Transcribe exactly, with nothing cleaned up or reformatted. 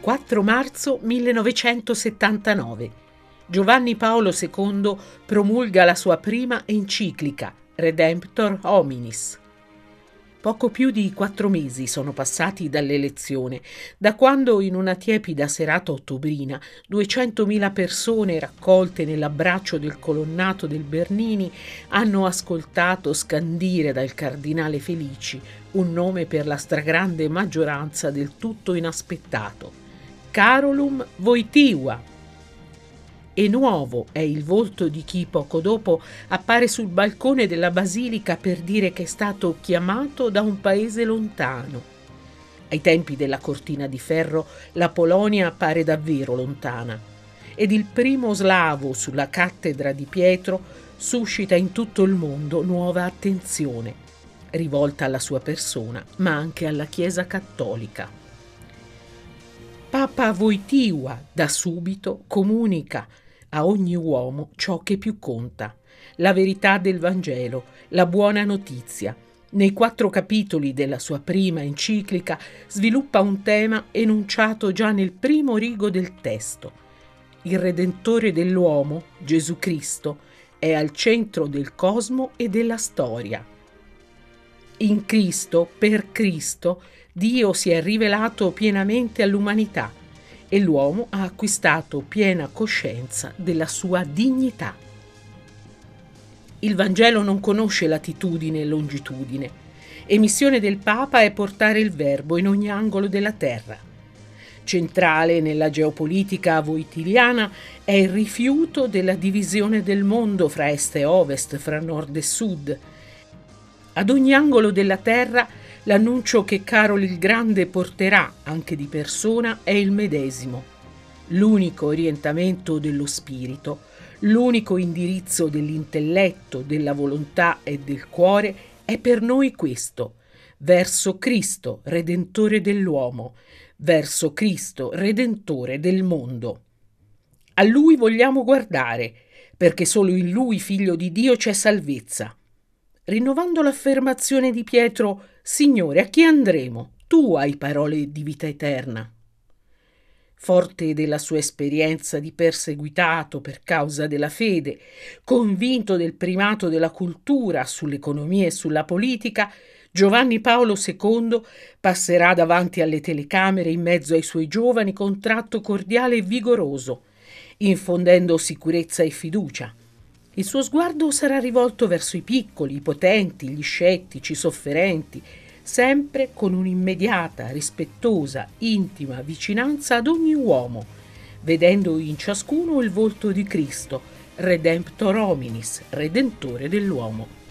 quattro marzo millenovecentosettantanove. Giovanni Paolo secondo promulga la sua prima enciclica, Redemptor Hominis. Poco più di quattro mesi sono passati dall'elezione, da quando in una tiepida serata ottobrina duecentomila persone raccolte nell'abbraccio del colonnato del Bernini hanno ascoltato scandire dal cardinale Felici un nome per la stragrande maggioranza del tutto inaspettato: Carolum Wojtyła. E nuovo è il volto di chi poco dopo appare sul balcone della basilica per dire che è stato chiamato da un paese lontano. Ai tempi della cortina di ferro la Polonia appare davvero lontana, ed il primo slavo sulla cattedra di Pietro suscita in tutto il mondo nuova attenzione, rivolta alla sua persona, ma anche alla Chiesa cattolica. Papa Wojtyła da subito comunica a ogni uomo ciò che più conta, la verità del Vangelo, la buona notizia. Nei quattro capitoli della sua prima enciclica sviluppa un tema enunciato già nel primo rigo del testo. Il Redentore dell'uomo, Gesù Cristo, è al centro del cosmo e della storia. In Cristo, per Cristo, Dio si è rivelato pienamente all'umanità e l'uomo ha acquistato piena coscienza della sua dignità. Il Vangelo non conosce latitudine e longitudine, e missione del Papa è portare il Verbo in ogni angolo della terra. Centrale nella geopolitica wojtyliana è il rifiuto della divisione del mondo fra est e ovest, fra nord e sud. Ad ogni angolo della terra l'annuncio che Carolo il Grande porterà, anche di persona, è il medesimo. L'unico orientamento dello spirito, l'unico indirizzo dell'intelletto, della volontà e del cuore è per noi questo: verso Cristo, Redentore dell'uomo, verso Cristo, Redentore del mondo. A Lui vogliamo guardare, perché solo in Lui, Figlio di Dio, c'è salvezza. Rinnovando l'affermazione di Pietro: Signore, a chi andremo? Tu hai parole di vita eterna. Forte della sua esperienza di perseguitato per causa della fede, convinto del primato della cultura sull'economia e sulla politica, Giovanni Paolo secondo passerà davanti alle telecamere in mezzo ai suoi giovani con tratto cordiale e vigoroso, infondendo sicurezza e fiducia. Il suo sguardo sarà rivolto verso i piccoli, i potenti, gli scettici, i sofferenti, sempre con un'immediata, rispettosa, intima vicinanza ad ogni uomo, vedendo in ciascuno il volto di Cristo, Redemptor Hominis, Redentore dell'uomo.